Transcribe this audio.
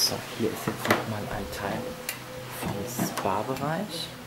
So, hier ist jetzt nochmal ein Teil vom Spa-Bereich.